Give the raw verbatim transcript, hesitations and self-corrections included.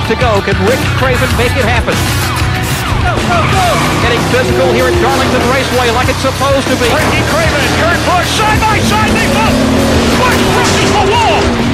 to go. Can Rick Craven make it happen? Go, go, go! Getting physical here at Darlington Raceway like it's supposed to be. Ricky Craven, Kurt Busch, side by side, they both! Busch crosses the wall!